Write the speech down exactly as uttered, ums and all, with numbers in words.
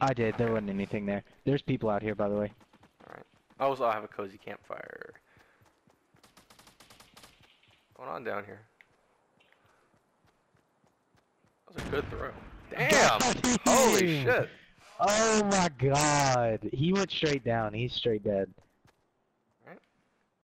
I did. There wasn't anything there. There's people out here, by the way. Alright. Also, I have a cozy campfire. What's going on down here? That was a good throw. Damn! Holy shit! Oh my god! He went straight down. He's straight dead.